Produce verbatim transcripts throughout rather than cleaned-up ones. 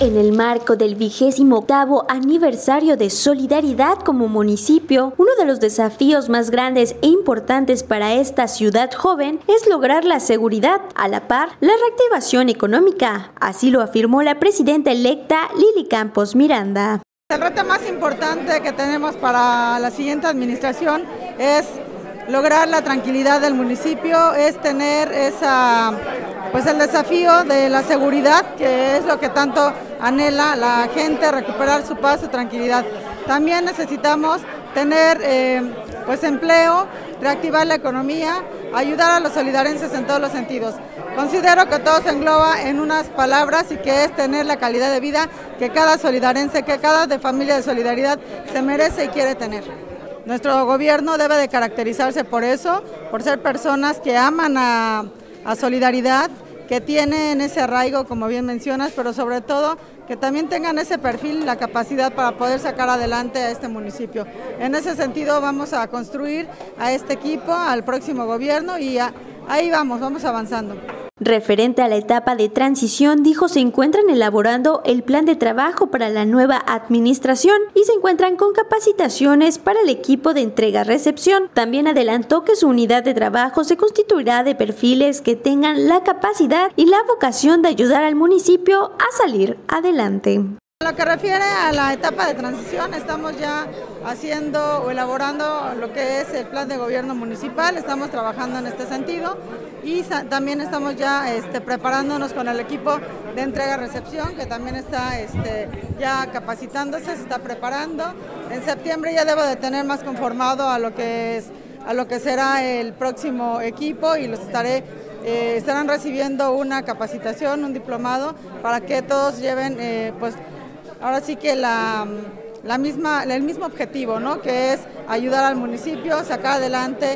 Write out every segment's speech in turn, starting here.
En el marco del vigésimo octavo aniversario de Solidaridad como municipio, uno de los desafíos más grandes e importantes para esta ciudad joven es lograr la seguridad, a la par la reactivación económica. Así lo afirmó la presidenta electa Lili Campos Miranda. El reto más importante que tenemos para la siguiente administración es lograr la tranquilidad del municipio, es tener esa, pues el desafío de la seguridad, que es lo que tanto anhela la gente, recuperar su paz, su tranquilidad. También necesitamos tener eh, pues empleo, reactivar la economía, ayudar a los solidarenses en todos los sentidos. Considero que todo se engloba en unas palabras y que es tener la calidad de vida que cada solidarense, que cada de familia de Solidaridad se merece y quiere tener. Nuestro gobierno debe de caracterizarse por eso, por ser personas que aman a, a Solidaridad, que tienen ese arraigo, como bien mencionas, pero sobre todo que también tengan ese perfil, la capacidad para poder sacar adelante a este municipio. En ese sentido vamos a construir a este equipo, al próximo gobierno y a, ahí vamos, vamos avanzando. Referente a la etapa de transición, dijo se encuentran elaborando el plan de trabajo para la nueva administración y se encuentran con capacitaciones para el equipo de entrega-recepción. También adelantó que su unidad de trabajo se constituirá de perfiles que tengan la capacidad y la vocación de ayudar al municipio a salir adelante. En lo que refiere a la etapa de transición, estamos ya haciendo o elaborando lo que es el plan de gobierno municipal, estamos trabajando en este sentido y también estamos ya este, preparándonos con el equipo de entrega-recepción que también está este, ya capacitándose, se está preparando. En septiembre ya debo de tener más conformado a lo que es, a lo que será el próximo equipo y los estaré eh, estarán recibiendo una capacitación, un diplomado para que todos lleven eh, pues ahora sí que la, la misma, el mismo objetivo, ¿no? Que es ayudar al municipio, sacar adelante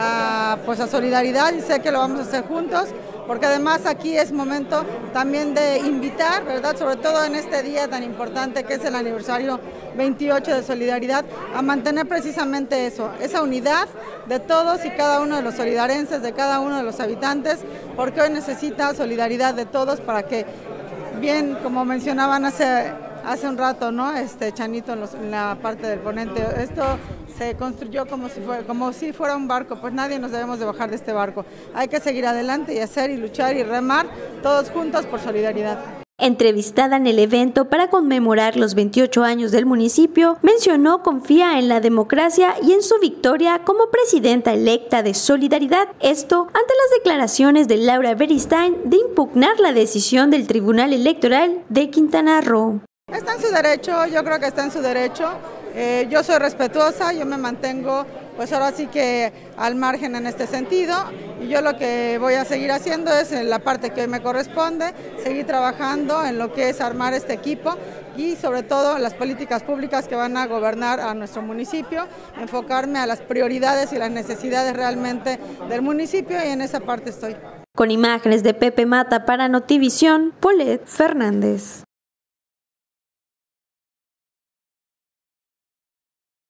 a, pues a Solidaridad, y sé que lo vamos a hacer juntos, porque además aquí es momento también de invitar, ¿verdad? Sobre todo en este día tan importante que es el aniversario veintiocho de Solidaridad, a mantener precisamente eso, esa unidad de todos y cada uno de los solidarenses, de cada uno de los habitantes, porque hoy necesita solidaridad de todos para que, bien, como mencionaban hace... Hace un rato, ¿no? Este Chanito en, los, en la parte del ponente, esto se construyó como si, fuera, como si fuera un barco, pues nadie nos debemos de bajar de este barco. Hay que seguir adelante y hacer y luchar y remar todos juntos por Solidaridad. Entrevistada en el evento para conmemorar los veintiocho años del municipio, mencionó confía en la democracia y en su victoria como presidenta electa de Solidaridad. Esto ante las declaraciones de Laura Beristain de impugnar la decisión del Tribunal Electoral de Quintana Roo. Está en su derecho, yo creo que está en su derecho. Eh, yo soy respetuosa, yo me mantengo pues ahora sí que al margen en este sentido, y yo lo que voy a seguir haciendo es en la parte que me corresponde, seguir trabajando en lo que es armar este equipo y sobre todo las políticas públicas que van a gobernar a nuestro municipio, enfocarme a las prioridades y las necesidades realmente del municipio, y en esa parte estoy. Con imágenes de Pepe Mata para Notivisión, Polet Fernández.